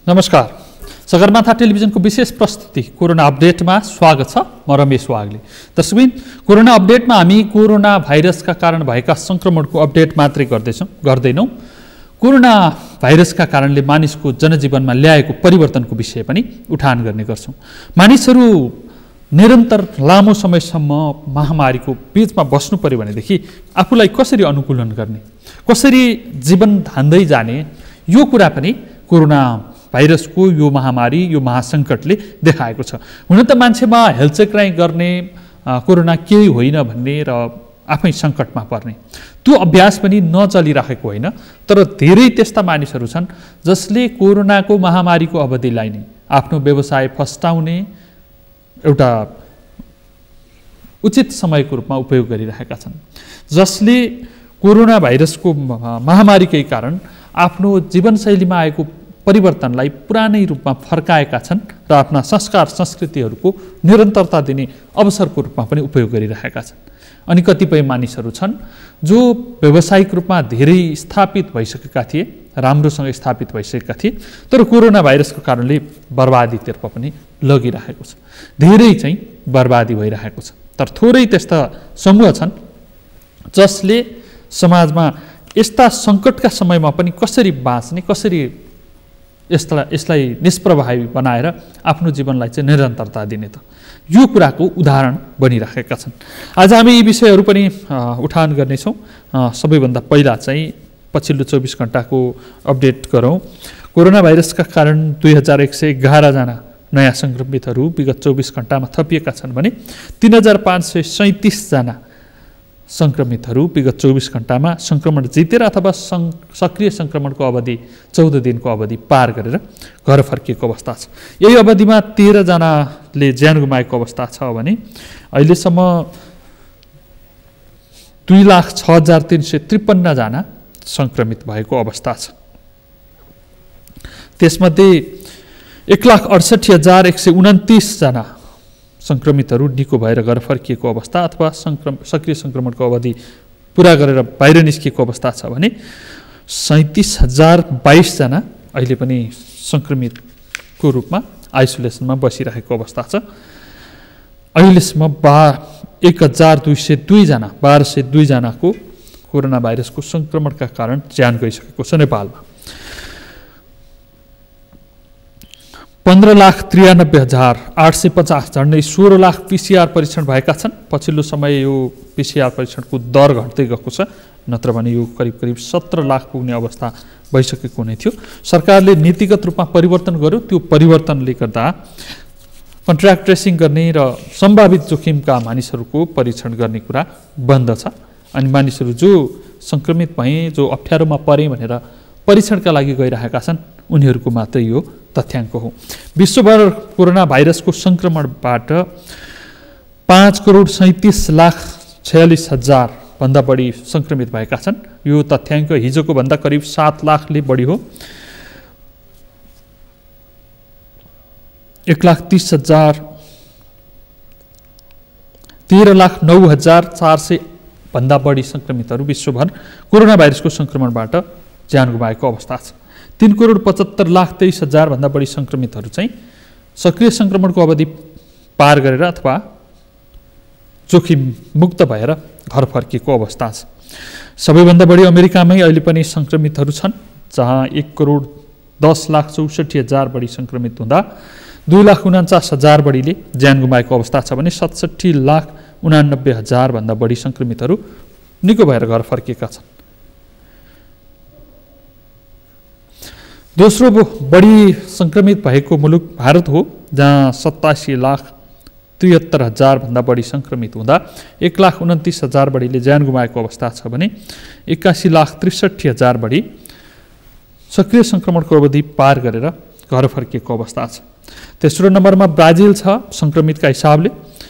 नमस्कार। सगरमाथा टेलिभिजनको विशेष प्रस्तुति कोरोना अपडेटमा स्वागत छ। म रमेश वाग्ले। दर्शकबिन, कोरोना अपडेटमा हामी कोरोना भाइरसका कारण भएका संक्रमणको अपडेट मात्रै गर्दैनौँ। कोरोना भाइरसका कारणले मानिसको जनजीवनमा ल्याएको परिवर्तनको विषय पनि उठान गर्ने गर्छौँ। मानिसहरू निरन्तर लामो समयसम्म महामारीको बीचमा बस्नु पर्यो भनेदेखि आफूलाई कसरी अनुकूलन गर्ने, कसरी जीवन धान्दै जाने, यो कुरा पनि कोरोना भाइरसको यो महामारी, यो महासङ्कटले देखाएको छ। हुन त मान्छेमा हेलचेक्राइ गर्ने कोरोना केही होइन भन्ने र आफै सङ्कटमा पर्ने त्यो अभ्यास पनि नचलिराखेको होइन, तर धेरै त्यस्ता मानिसहरू छन् जसले कोरोनाको महामारीको अवधिलाई नै आफ्नो व्यवसाय फस्टाउने एउटा उचित समयको रूपमा उपयोग गरिरहेका छन्, जसले कोरोना भाइरसको महामारीकै कारण आफ्नो जीवनशैलीमा आएको परिवर्तनलाई पुरानै रूपमा फर्काएका छन् र आफ्ना संस्कार संस्कृतिहरूको निरन्तरता दिने अवसरको रूपमा पनि उपयोग गरिरहेका छन्। अनि कतिपय मानिसहरू छन् जो व्यावसायिक रूपमा धेरै स्थापित भइसकेका थिए, राम्रोसँग स्थापित भइसकेका थिए, तर कोरोना भाइरसको कारणले बर्बादीतर्फ पनि लगिरहेको छ। धेरै चाहिँ बर्बादी भइरहेको छ। तर थोरै त्यस्ता समूह छन् जसले समाजमा यस्ता सङ्कटका समयमा पनि कसरी बाँच्ने, कसरी यसलाई निष्प्रभावी बनाएर आफ्नो जीवनलाई चाहिँ निरन्तरता दिने त यो कुराको उदाहरण बनिरहेका छन्। आज हामी यी विषयहरू पनि उठान गर्नेछौँ। सबैभन्दा पहिला चाहिँ पछिल्लो 24 घण्टाको अपडेट गरौँ। कोरोना भाइरसका कारण 2111 जना नयाँ सङ्क्रमितहरू विगत 24 घण्टामा थपिएका छन् भने 3537 जना सङ्क्रमितहरू विगत 24 घण्टामा सङ्क्रमण जितेर अथवा सक्रिय सङ्क्रमणको अवधि 14 दिनको अवधि पार गरेर घर फर्किएको अवस्था छ। यही अवधिमा 13 जनाले ज्यान गुमाएको अवस्था छ भने अहिलेसम्म 2,06,353 जना सङ्क्रमित भएको अवस्था छ। त्यसमध्ये 1,68,129 जना सङ्क्रमितहरू निको भएर घर फर्किएको अवस्था अथवा सक्रिय सङ्क्रमणको अवधि पुरा गरेर बाहिर निस्किएको अवस्था छ भने 37,022 जना अहिले पनि सङ्क्रमितको रूपमा आइसोलेसनमा बसिरहेको अवस्था छ। अहिलेसम्म 1,202 जना 1,202 जनाको कोरोना भाइरसको सङ्क्रमणका कारण ज्यान गइसकेको छ नेपालमा। 15,93,850 झन्डै 16 लाख पिसिआर परीक्षण भएका छन्। पछिल्लो समय यो पिसिआर परीक्षणको दर घट्दै गएको छ, नत्र भने यो करिब 17 लाख पुग्ने अवस्था भइसकेको हुने थियो। सरकारले नीतिगत रूपमा परिवर्तन गर्यो। त्यो परिवर्तनले गर्दा कन्ट्र्याक्ट ट्रेसिङ गर्ने र सम्भावित जोखिमका मानिसहरूको परीक्षण गर्ने कुरा बन्द छ। अनि मानिसहरू जो सङ्क्रमित भए, जो अप्ठ्यारोमा परे भनेर परीक्षणका लागि गइरहेका छन्, उनीहरूको मात्रै यो तथ्याङ्क हो। विश्वभर कोरोना भाइरसको सङ्क्रमणबाट 5,37,46,000 भन्दा बढी सङ्क्रमित भएका छन्। यो तथ्याङ्क हिजोको भन्दा करिब 7 लाखले बढी हो। 1,30,000 13,09,400 भन्दा बढी सङ्क्रमितहरू विश्वभर कोरोना भाइरसको सङ्क्रमणबाट ज्यान गुमाएको अवस्था छ। 3,75,23,000 भन्दा बढी सङ्क्रमितहरू चाहिँ सक्रिय सङ्क्रमणको अवधि पार गरेर अथवा जोखिम मुक्त भएर घर फर्किएको अवस्था छ। सबैभन्दा बढी अमेरिकामै अहिले पनि सङ्क्रमितहरू छन्, जहाँ 1,10,64,000 बढी सङ्क्रमित हुँदा 2,49,000 बढीले ज्यान गुमाएको अवस्था छ भने 67,89,000 भन्दा बढी सङ्क्रमितहरू निको भएर घर फर्किएका छन्। दोस्रो बढी सङ्क्रमित भएको मुलुक भारत हो, जहाँ 87,73,000 भन्दा बढी सङ्क्रमित हुँदा 1,29,000 बढीले ज्यान गुमाएको अवस्था छ भने 81,63,000 बढी सक्रिय सङ्क्रमणको अवधि पार गरेर घर फर्किएको अवस्था छ। तेस्रो नम्बरमा ब्राजिल छ सङ्क्रमितका हिसाबले।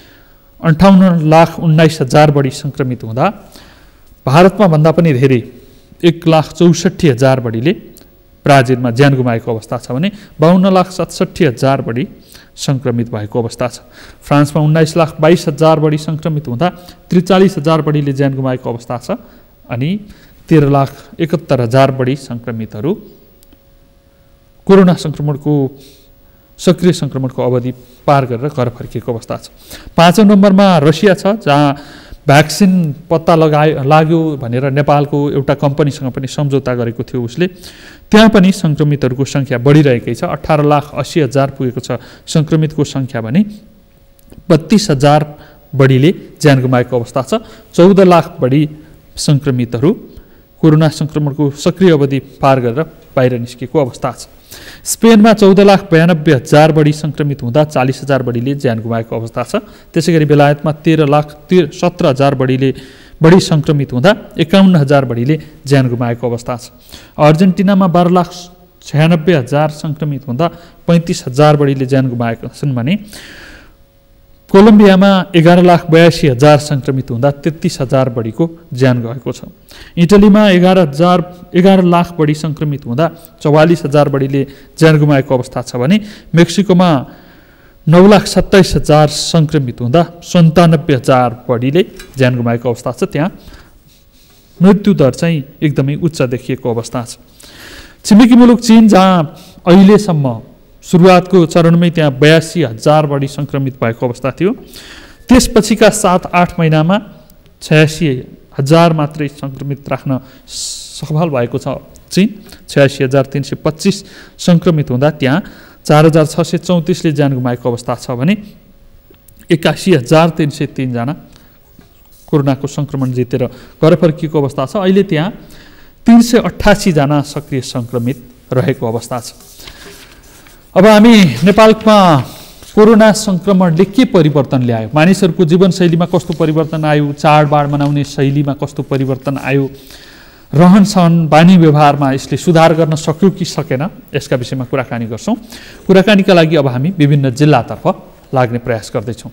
58,19,000 बढी सङ्क्रमित हुँदा भारतमा भन्दा पनि धेरै 1,64,000 बढीले ब्राजिलमा ज्यान गुमाएको अवस्था छ भने 52,67,000 बढी सङ्क्रमित भएको अवस्था छ। फ्रान्समा 19,22,000 बढी सङ्क्रमित हुँदा 43,000 बढीले ज्यान गुमाएको अवस्था छ अनि 13,71,000 बढी सङ्क्रमितहरू कोरोना संक्रमणको सक्रिय संक्रमणको अवधि पार गरेर घर फर्किएको अवस्था छ। 5औं नम्बरमा रसिया छ, जहाँ भ्याक्सिन पत्ता लाग्यो भनेर नेपालको एउटा कम्पनीसँग पनि सम्झौता गरेको थियो उसले। त्यहाँ पनि सङ्क्रमितहरूको सङ्ख्या बढिरहेकै छ। 18,80,000 पुगेको छ सङ्क्रमितको सङ्ख्या भने 32,000 बढीले ज्यान गुमाएको अवस्था छ। 14 लाख बढी सङ्क्रमितहरू कोरोना सङ्क्रमणको सक्रिय अवधि पार गरेर बाहिर निस्केको अवस्था छ। स्पेनमा 14,92,000 बढी सङ्क्रमित हुँदा 40,000 बढीले ज्यान गुमाएको अवस्था छ। त्यसै गरी बेलायतमा 13,17,000 बढी सङ्क्रमित हुँदा 51,000 बढीले ज्यान गुमाएको अवस्था छ। अर्जेन्टिनामा 12,96,000 सङ्क्रमित हुँदा 35,000 बढीले ज्यान गुमाएका छन् भने कोलम्बियामा 11,82,000 सङ्क्रमित हुँदा 33,000 बढीको ज्यान गएको छ। इटलीमा 11 लाख बढी सङ्क्रमित हुँदा 44,000 बढीले ज्यान गुमाएको अवस्था छ भने मेक्सिकोमा 9,27,000 सङ्क्रमित हुँदा 97,000 बढीले ज्यान गुमाएको अवस्था छ। त्यहाँ मृत्युदर चाहिँ एकदमै उच्च देखिएको अवस्था छ। छिमेकी मुलुक चीन, जहाँ अहिलेसम्म सुरुवातको चरणमै त्यहाँ 82,000 बढी सङ्क्रमित भएको अवस्था थियो। त्यसपछिका 7-8 महिनामा 86,000 मात्रै सङ्क्रमित राख्न सफल भएको छ चीन। 86,325 सङ्क्रमित हुँदा त्यहाँ 4,634ले ज्यान गुमाएको अवस्था छ भने 81,303 जना कोरोनाको सङ्क्रमण जितेर घर फर्किएको अवस्था छ। अहिले त्यहाँ 388 जना सक्रिय सङ्क्रमित रहेको अवस्था छ। अब हामी नेपालमा कोरोना सङ्क्रमणले के परिवर्तन ल्यायो, मानिसहरूको जीवनशैलीमा कस्तो परिवर्तन आयो, चाडबाड मनाउने शैलीमा कस्तो परिवर्तन आयो, रहनसहन बानी व्यवहारमा यसले सुधार गर्न सक्यो कि सकेन, यसका विषयमा कुराकानी गर्छौँ। कुराकानीका लागि अब हामी विभिन्न जिल्लातर्फ लाग्ने प्रयास गर्दैछौँ।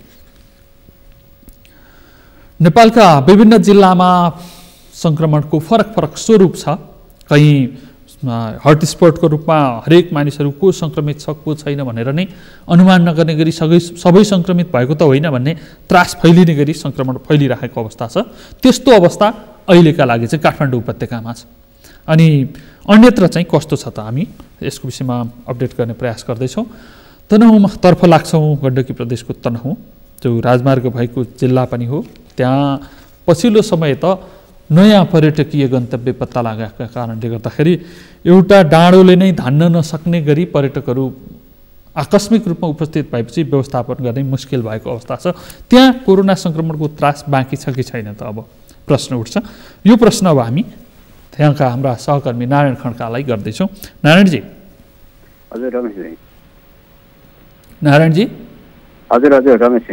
नेपालका विभिन्न जिल्लामा सङ्क्रमणको फरक स्वरूप छ। कहीँ हटस्पटको रूपमा हरेक मानिसहरू को सङ्क्रमित छ को छैन भनेर नै अनुमान नगर्ने गरी सबै सङ्क्रमित भएको त होइन भन्ने त्रास फैलिने गरी सङ्क्रमण फैलिरहेको अवस्था छ। त्यस्तो अवस्था अहिलेका लागि चाहिँ काठमाडौँ उपत्यकामा छ। अनि अन्यत्र चाहिँ कस्तो छ त, हामी यसको विषयमा अपडेट गर्ने प्रयास गर्दैछौँ। तनहुँतर्फ लाग्छौँ। गण्डकी प्रदेशको तनहुँ जो राजमार्ग भएको जिल्ला पनि हो। त्यहाँ पछिल्लो समय त नयाँ पर्यटकीय गन्तव्य पत्ता लागेका कारणले गर्दाखेरि एउटा डाँडोले नै धान्न नसक्ने गरी पर्यटकहरू आकस्मिक रूपमा उपस्थित भएपछि व्यवस्थापन गर्ने मुस्किल भएको अवस्था छ। त्यहाँ कोरोना सङ्क्रमणको त्रास बाँकी छ कि छैन त अब प्रश्न उठ्छ। यो प्रश्न अब हामी त्यहाँका हाम्रा सहकर्मी नारायण खड्कालाई गर्दैछौँ। नारायणजी। हजुर रमेशजी। नारायणजी। हजुर हजुर रमेशजी।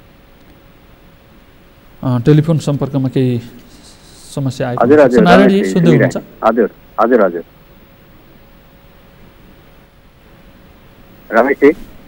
टेलिफोन सम्पर्कमा केही समस्या आएको? हजुर हजुर नारायणजी सुन्दै हुनुहुन्छ? हजुर हजुर हजुर रमेशजी।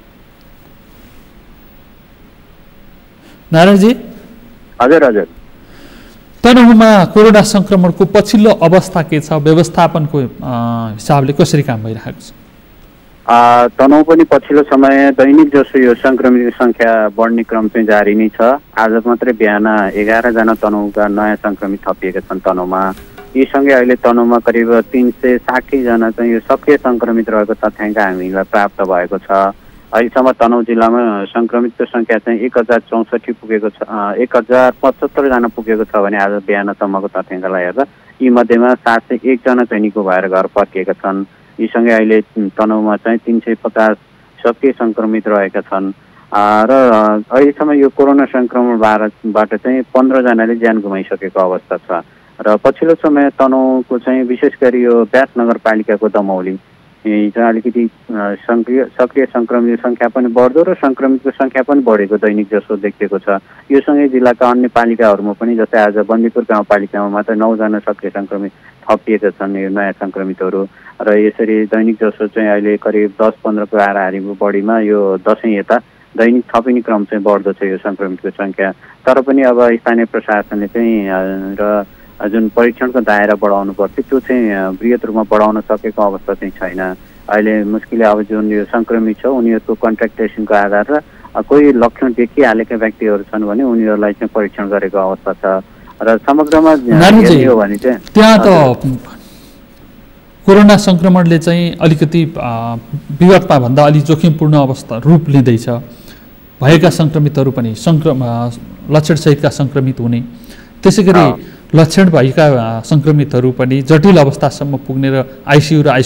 नारायणजी। हजुर हजुर। तनहुँमा कोरोना सङ्क्रमणको पछिल्लो अवस्था के छ, व्यवस्थापनको हिसाबले कसरी काम भइरहेको छ? तनहुँ पनि पछिल्लो समय दैनिक जसो यो सङ्क्रमित सङ्ख्या बढ्ने क्रम चाहिँ जारी नै छ। आज मात्रै बिहान 11 जना तनहुँका नयाँ सङ्क्रमित थपिएका छन् तनहुँमा। यी सँगै अहिले तनहुँमा करिब 360 जना चाहिँ यो सक्रिय सङ्क्रमित रहेको तथ्याङ्क हामीलाई प्राप्त भएको छ। अहिलेसम्म तनहुँ जिल्लामा सङ्क्रमितको सङ्ख्या चाहिँ 1064 पुगेको छ, 1075 जना पुगेको छ भने आज बिहानसम्मको तथ्याङ्कलाई हेर्दा यी मध्येमा 701 जना चाहिँ निको भएर घर फर्किएका छन्। यी सँगै अहिले तनहुँमा चाहिँ 350 सक्रिय सङ्क्रमित रहेका छन् र अहिलेसम्म यो कोरोना सङ्क्रमणबाट चाहिँ 15 जनाले ज्यान गुमाइसकेको अवस्था छ। र पछिल्लो समय तनहुँको चाहिँ विशेष गरी यो ब्यास नगरपालिकाको दमौली चाहिँ अलिकति सक्रिय सङ्क्रमित सङ्ख्या पनि बढ्दो र सङ्क्रमितको सङ्ख्या पनि बढेको दैनिक जसो देखिएको छ। यो सँगै जिल्लाका अन्य पालिकाहरूमा पनि जस्तै आज बन्दीपुर गाउँपालिकामा मात्र 9 जना सक्रिय सङ्क्रमित थपिएका छन् यो नयाँ सङ्क्रमितहरू। र यसरी दैनिक जसो चाहिँ अहिले करिब 10-15को हाराहारीको बढीमा यो दसैँ यता दैनिक थपिने क्रम चाहिँ बढ्दो छ यो सङ्क्रमितको सङ्ख्या। तर पनि अब स्थानीय प्रशासनले चाहिँ र जुन परीक्षणको दायरा बढाउनु पर्थ्यो त्यो चाहिँ बृहत रूपमा बढाउन सकेको अवस्था चाहिँ छैन। अहिले मुस्किलले अब जुन यो सङ्क्रमित छ उनीहरूको कन्ट्याक्ट ट्रेसिङको आधार र कोही लक्षण देखिहालेका व्यक्तिहरू छन् भने उनीहरूलाई चाहिँ परीक्षण गरेको अवस्था छ। र समग्रमा हेर्ने हो भने चाहिँ त्यहाँ त कोरोना सङ्क्रमणले चाहिँ अलिकति विगतमा भन्दा अलि जोखिमपूर्ण अवस्था रूप लिँदैछ, भएका सङ्क्रमितहरू पनि लक्षणसहितका सङ्क्रमित हुने, त्यसै गरी लक्षण भएका सङ्क्रमितहरू पनि जटिल अवस्थासम्म पुग्ने र आइसियु र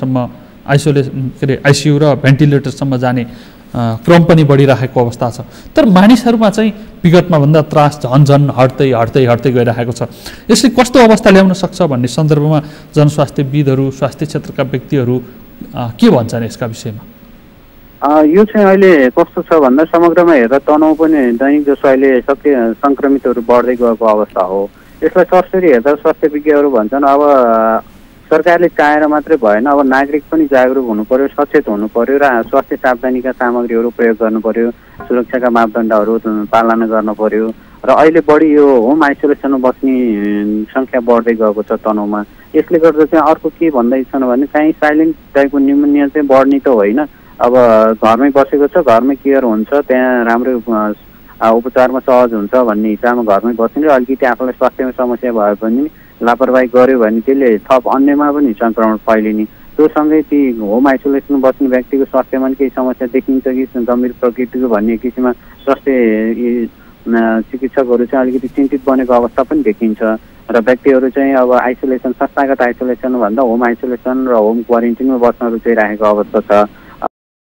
आइसियु र भेन्टिलेटरसम्म जाने क्रम पनि बढिरहेको अवस्था छ। तर मानिसहरूमा चाहिँ विगतमा भन्दा त्रास झन हट्दै गइरहेको छ। यसले कस्तो अवस्था ल्याउन सक्छ भन्ने सन्दर्भमा जनस्वास्थ्यविदहरू, स्वास्थ्य क्षेत्रका व्यक्तिहरू के भन्छन् यसका विषयमा? यो चाहिँ अहिले कस्तो छ भन्दा समग्रमा हेर्दा तनाउ पनि दैनिक जसो अहिले सङ्क्रमितहरू बढ्दै गएको अवस्था हो। यसलाई सरसरी हेर्दा स्वास्थ्य विज्ञहरू भन्छन् अब सरकारले चाहेर मात्रै भएन, अब नागरिक पनि जागरुक हुनु पर्यो, सचेत हुनु पर्यो र स्वास्थ्य सावधानीका सामग्रीहरू प्रयोग गर्नु पर्यो, सुरक्षाका मापदण्डहरू पालना गर्न पर्यो र अहिले बढी यो होम आइसोलेसनमा बस्ने सङ्ख्या बढ्दै गएको छ तनाउमा। यसले गर्दा चाहिँ अर्को के भन्दैछन् भने चाहिँ साइलेन्ट टाइपको न्युमोनिया चाहिँ बढ्ने त होइन, अब घरमै बसेको छ, घरमै केयर हुन्छ, त्यहाँ राम्रो उपचारमा सहज हुन्छ भन्ने हिसाबमा घरमै बस्ने र अलिकति आफूलाई स्वास्थ्यमा समस्या भए पनि लापरवाही गर्यो भने त्यसले थप अन्यमा पनि सङ्क्रमण फैलिने। त्यो सँगै ती होम आइसोलेसनमा बस्ने व्यक्तिको स्वास्थ्यमा पनि केही समस्या देखिन्छ कि गम्भीर प्रकृतिको भन्ने किसिममा स्वास्थ्य चिकित्सकहरू चाहिँ अलिकति चिन्तित बनेको अवस्था पनि देखिन्छ र व्यक्तिहरू चाहिँ अब आइसोलेसन, संस्थागत आइसोलेसन भन्दा होम आइसोलेसन र होम क्वारेन्टिनमा बस्न रुचाइरहेको अवस्था छ।